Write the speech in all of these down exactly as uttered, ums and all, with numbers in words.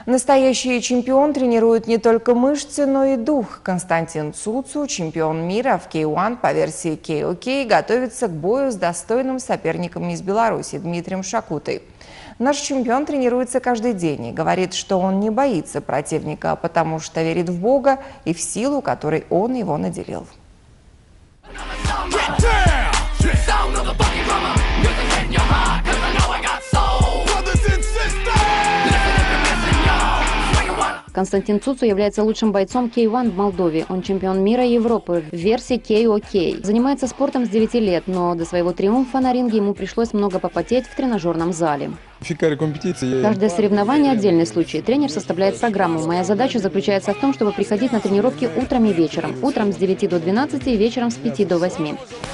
Настоящий чемпион тренирует не только мышцы, но и дух. Константин Цуцу, чемпион мира в кей один по версии кей о кей, готовится к бою с достойным соперником из Беларуси Дмитрием Шакутой. Наш чемпион тренируется каждый день и говорит, что он не боится противника, потому что верит в Бога и в силу, которой он его наделил. Константин Цуцу является лучшим бойцом кей один в Молдове. Он чемпион мира и Европы в версии кей о кей. Занимается спортом с девяти лет, но до своего триумфа на ринге ему пришлось много попотеть в тренажерном зале. Каждое соревнование – отдельный случай. Тренер составляет программу. Моя задача заключается в том, чтобы приходить на тренировки утром и вечером. Утром с девяти до двенадцати и вечером с пяти до восьми.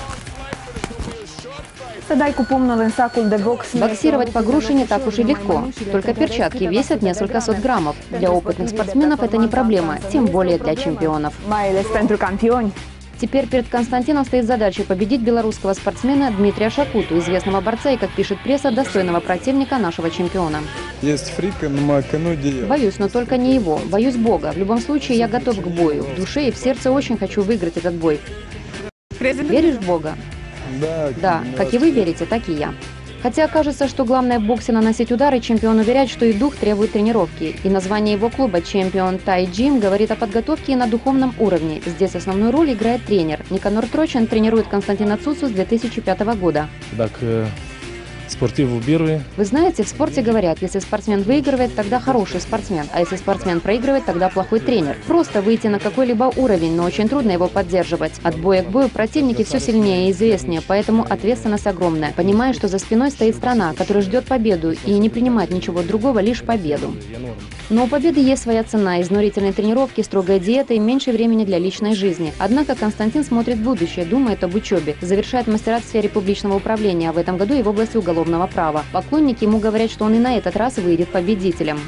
Боксировать по груше не так уж и легко. Только перчатки весят несколько сот граммов. Для опытных спортсменов это не проблема, тем более для чемпионов. Теперь перед Константином стоит задача победить белорусского спортсмена Дмитрия Шакуту, известного борца и, как пишет пресса, достойного противника нашего чемпиона. Есть фрика, но Боюсь, но только не его. Боюсь Бога. В любом случае, я готов к бою. В душе и в сердце очень хочу выиграть этот бой. Веришь в Бога? Да, Да, как и вы верите, так и я. Хотя кажется, что главное в боксе наносить удары, чемпион уверяет, что и дух требует тренировки. И название его клуба «Чемпион Тай Джим» говорит о подготовке и на духовном уровне. Здесь основную роль играет тренер. Никанор Трочен тренирует Константина Цуцу с две тысячи пятого года. Так, спортиву первый. Вы знаете, в спорте говорят, если спортсмен выигрывает, тогда хороший спортсмен, а если спортсмен проигрывает, тогда плохой тренер. Просто выйти на какой-либо уровень, но очень трудно его поддерживать. От боя к бою противники все сильнее и известнее, поэтому ответственность огромная. Понимая, что за спиной стоит страна, которая ждет победу и не принимает ничего другого, лишь победу. Но у победы есть своя цена: изнурительные тренировки, строгая диета и меньше времени для личной жизни. Однако Константин смотрит в будущее, думает об учебе, завершает мастерат в сфере публичного управления, а в этом году и в области уголовного права. Поклонники ему говорят, что он и на этот раз выйдет победителем.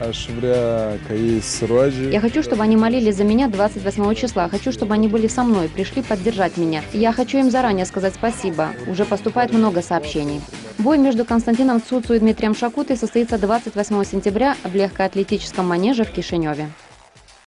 Я хочу, чтобы они молились за меня двадцать восьмого числа. Хочу, чтобы они были со мной, пришли поддержать меня. Я хочу им заранее сказать спасибо. Уже поступает много сообщений. Бой между Константином Цуцу и Дмитрием Шакутой состоится двадцать восьмого сентября в легкоатлетическом манеже в Кишиневе.